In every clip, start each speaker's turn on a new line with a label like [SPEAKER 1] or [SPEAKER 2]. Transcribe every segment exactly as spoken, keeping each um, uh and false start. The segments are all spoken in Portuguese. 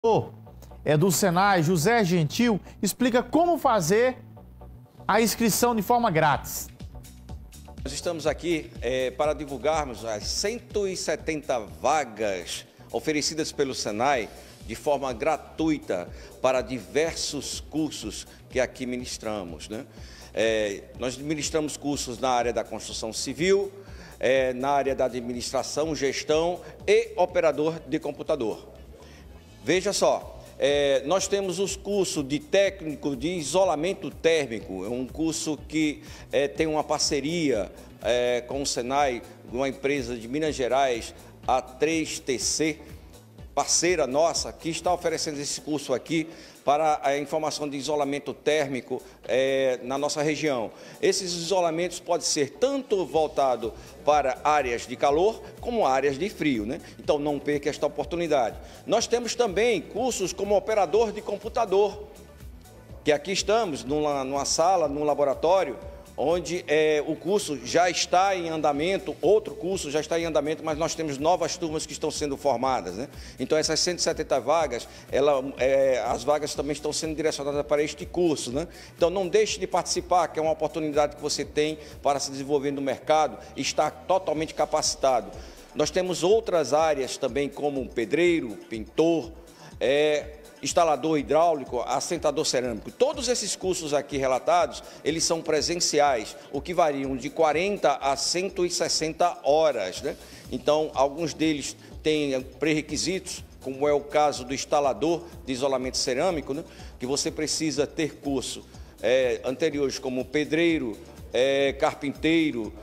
[SPEAKER 1] é do Senai, José Gentil, explica como fazer a inscrição de forma grátis.
[SPEAKER 2] Nós estamos aqui é, para divulgarmos as cento e setenta vagas oferecidas pelo Senai de forma gratuita para diversos cursos que aqui ministramos, né? É, nós ministramos cursos na área da construção civil, é, na área da administração, gestão e operador de computador. Veja só, é, nós temos os cursos de técnico de isolamento térmico, é um curso que é, tem uma parceria é, com o Senai, uma empresa de Minas Gerais, a três T C, parceira nossa, que está oferecendo esse curso aqui para a informação de isolamento térmico é, na nossa região. Esses isolamentos podem ser tanto voltados para áreas de calor como áreas de frio, né? Então não perca esta oportunidade. Nós temos também cursos como operador de computador, que aqui estamos numa, numa sala, num laboratório, onde é, o curso já está em andamento, outro curso já está em andamento, mas nós temos novas turmas que estão sendo formadas, né? Então essas cento e setenta vagas, ela, é, as vagas também estão sendo direcionadas para este curso, né? Então não deixe de participar, que é uma oportunidade que você tem para se desenvolver no mercado e estar totalmente capacitado. Nós temos outras áreas também, como pedreiro, pintor, é, instalador hidráulico, assentador cerâmico. Todos esses cursos aqui relatados, eles são presenciais, o que variam de quarenta a cento e sessenta horas, né? Então, alguns deles têm pré-requisitos, como é o caso do instalador de isolamento cerâmico, né? Que você precisa ter curso é, anteriores como pedreiro, é, carpinteiro,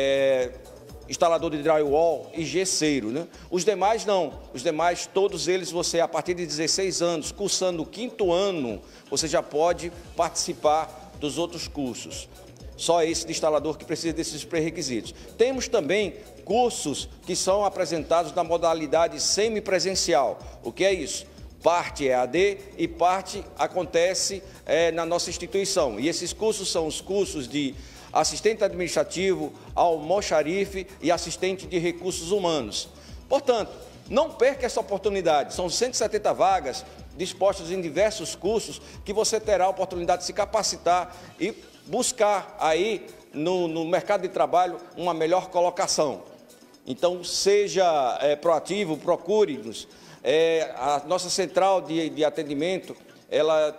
[SPEAKER 2] é, instalador de drywall e gesseiro, né? Os demais não, os demais, todos eles, você a partir de dezesseis anos, cursando o quinto ano, você já pode participar dos outros cursos. Só esse de instalador que precisa desses pré-requisitos. Temos também cursos que são apresentados na modalidade semipresencial. O que é isso? Parte é A D e parte acontece é, na nossa instituição. E esses cursos são os cursos de assistente administrativo, almoxarife e assistente de recursos humanos. Portanto, não perca essa oportunidade. São cento e setenta vagas dispostas em diversos cursos que você terá a oportunidade de se capacitar e buscar aí no, no mercado de trabalho uma melhor colocação. Então, seja é, proativo, procure-nos. É, a nossa central de, de atendimento, ela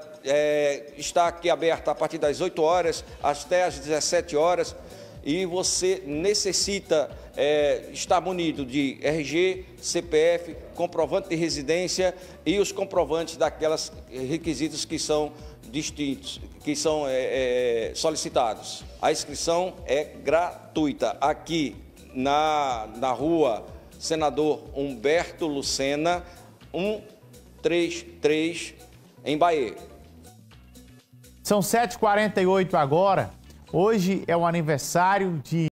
[SPEAKER 2] é, está aqui aberta a partir das oito horas até às dezessete horas e você necessita é, estar munido de R G, C P F, comprovante de residência e os comprovantes daquelas requisitos que são distintos, que são é, é, solicitados. A inscrição é gratuita aqui na, na rua Senador Humberto Lucena, cento e trinta e três, em Bahia.
[SPEAKER 1] São sete e quarenta e oito agora. Hoje é o aniversário de